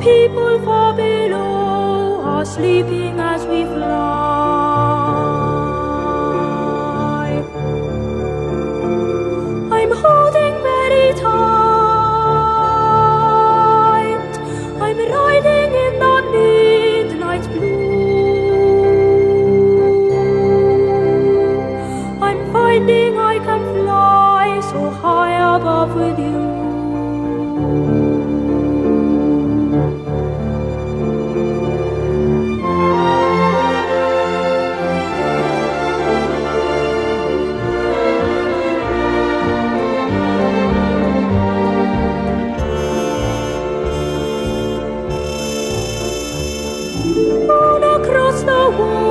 people far below are sleeping as we fly. I'm holding very tight. I'm riding in the midnight blue. I'm finding I can fly so high above with you. Across the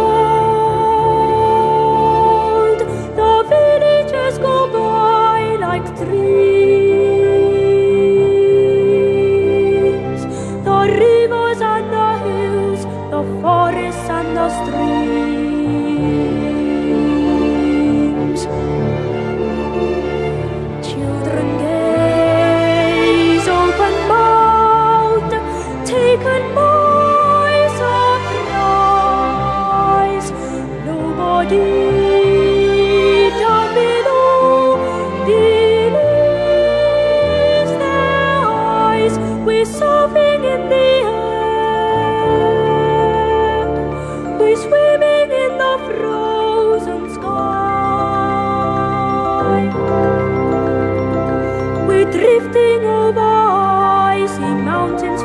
world, the villages go by like dreams. The rivers and the hills, the forests and the streams. Children gaze open-mouthed, taken by down below believes their eyes. We're surfing in the air, we're swimming in the frozen sky. We're drifting over icy mountains